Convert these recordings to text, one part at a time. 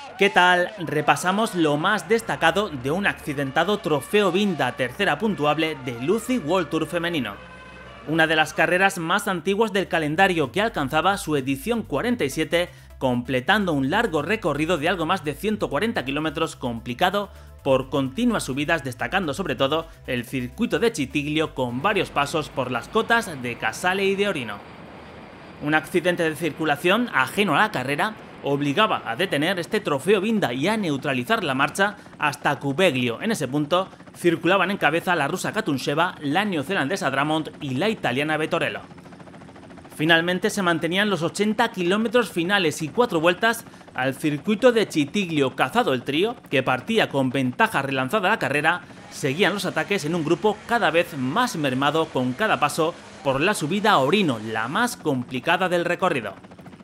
¿Qué tal? Repasamos lo más destacado de un accidentado trofeo Vinda tercera puntuable de Lucy World Tour femenino. Una de las carreras más antiguas del calendario que alcanzaba su edición 47, completando un largo recorrido de algo más de 140 kilómetros complicado por continuas subidas, destacando sobre todo el circuito de Citiglio con varios pasos por las cotas de Casale y de Orino. Un accidente de circulación ajeno a la carrera obligaba a detener este trofeo Vinda y a neutralizar la marcha hasta Cubeglio. En ese punto circulaban en cabeza la rusa Katunsheva, la neozelandesa Drummond y la italiana Vettorello. Finalmente se mantenían los 80 kilómetros finales y 4 vueltas al circuito de Citiglio. Cazado el trío, que partía con ventaja relanzada la carrera, seguían los ataques en un grupo cada vez más mermado con cada paso por la subida a Orino, la más complicada del recorrido.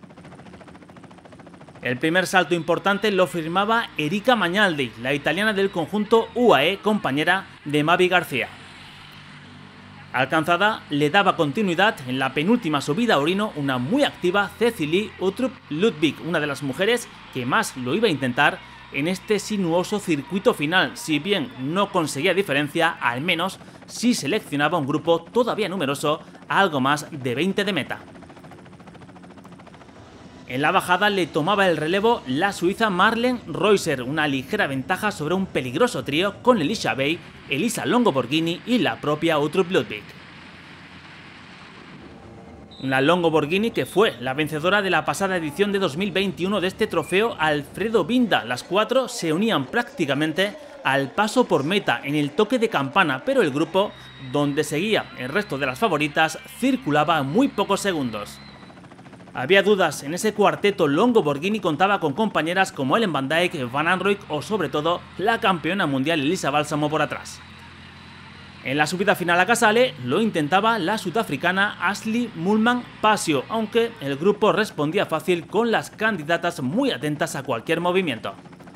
El primer salto importante lo firmaba Erika Magnaldi, la italiana del conjunto UAE, compañera de Mavi García. Alcanzada, le daba continuidad en la penúltima subida a Orino una muy activa Cecilie Uttrup Ludwig, una de las mujeres que más lo iba a intentar en este sinuoso circuito final. Si bien no conseguía diferencia, al menos sí seleccionaba un grupo todavía numeroso a algo más de 20 de meta. En la bajada le tomaba el relevo la suiza Marlen Reusser, una ligera ventaja sobre un peligroso trío con Elisa Bay, Elisa Longo-Borghini y la propia Uttrup Ludwig. Una Longo-Borghini que fue la vencedora de la pasada edición de 2021 de este trofeo Alfredo Binda. Las cuatro se unían prácticamente al paso por meta en el toque de campana, pero el grupo, donde seguía el resto de las favoritas, circulaba a muy pocos segundos. Había dudas en ese cuarteto. Longo-Borghini contaba con compañeras como Ellen Van Dijk, Van Anrooij o sobre todo la campeona mundial Elisa Balsamo por atrás. En la subida final a Casale lo intentaba la sudafricana Ashley Moolman-Pasio, aunque el grupo respondía fácil con las candidatas muy atentas a cualquier movimiento.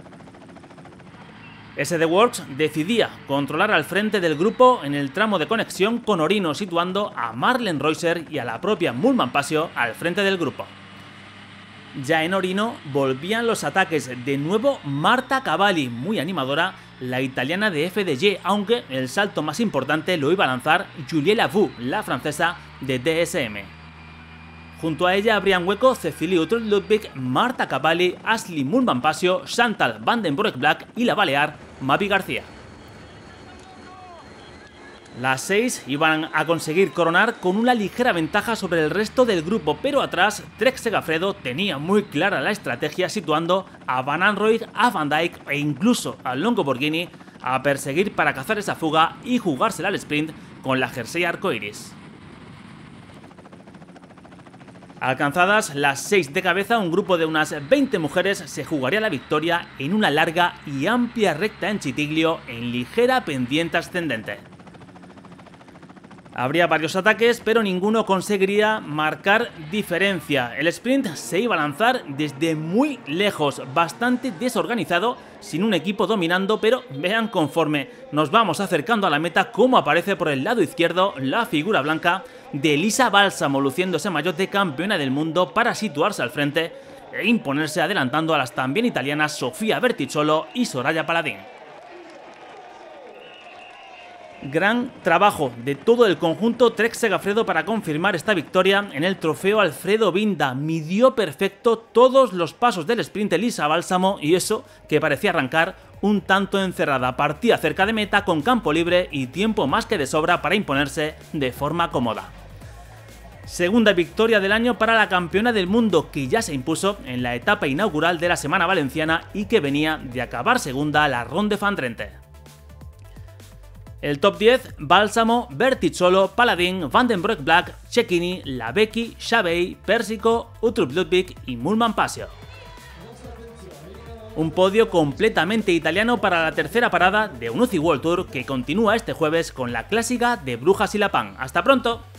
SD Works decidía controlar al frente del grupo en el tramo de conexión con Orino, situando a Marlen Reusser y a la propia Moolman-Pasio al frente del grupo. Ya en Orino volvían los ataques, de nuevo Marta Cavalli, muy animadora, la italiana de FDJ, aunque el salto más importante lo iba a lanzar Julie Lavaux, la francesa de DSM. Junto a ella abrían hueco Cecilie Uttrup Ludwig, Marta Cavalli, Ashley Moolman-Pasio, Chantal van den Broek-Black y la balear Mavi García. Las 6 iban a conseguir coronar con una ligera ventaja sobre el resto del grupo, pero atrás Trek Segafredo tenía muy clara la estrategia, situando a Van Anrooij, a Van Dijk e incluso a Longo-Borghini a perseguir para cazar esa fuga y jugársela al sprint con la jersey arcoiris. Alcanzadas las 6 de cabeza, un grupo de unas 20 mujeres se jugaría la victoria en una larga y amplia recta en Citiglio en ligera pendiente ascendente. Habría varios ataques, pero ninguno conseguiría marcar diferencia. El sprint se iba a lanzar desde muy lejos, bastante desorganizado, sin un equipo dominando, pero vean conforme nos vamos acercando a la meta cómo aparece por el lado izquierdo la figura blanca de Elisa Balsamo, luciendo ese maillot de campeona del mundo para situarse al frente e imponerse, adelantando a las también italianas Sofia Berticciolo y Soraya Paladin. Gran trabajo de todo el conjunto Trek Segafredo para confirmar esta victoria en el trofeo Alfredo Binda. Midió perfecto todos los pasos del sprint Elisa Balsamo, y eso que parecía arrancar un tanto encerrada. Partía cerca de meta con campo libre y tiempo más que de sobra para imponerse de forma cómoda. Segunda victoria del año para la campeona del mundo, que ya se impuso en la etapa inaugural de la Semana Valenciana y que venía de acabar segunda la Ronde van Drenthe. El top 10, Balsamo, Berticciolo, Paladin, van den Broek-Black, Cecchini, Lavecchi, Chabey, Persico, Uttrup Ludwig y Moolman-Pasio. Un podio completamente italiano para la tercera parada de Unuzi World Tour, que continúa este jueves con la clásica de Brujas y La Pan. ¡Hasta pronto!